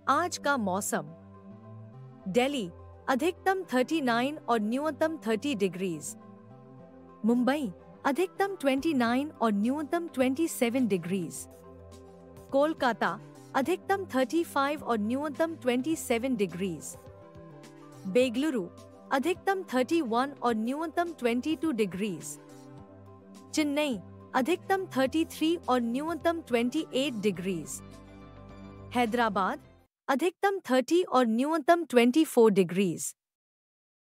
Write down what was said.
आज का मौसम। दिल्ली अधिकतम 39 और न्यूनतम 30 डिग्रीज। मुंबई अधिकतम 29 और न्यूनतम 27 डिग्रीज। कोलकाता अधिकतम 35 और न्यूनतम 27 डिग्रीज। बेंगलुरु अधिकतम 31 और न्यूनतम 22 डिग्रीज। चेन्नई अधिकतम 33 और न्यूनतम 28 डिग्रीज। हैदराबाद अधिकतम 30 और न्यूनतम 24 डिग्रीज।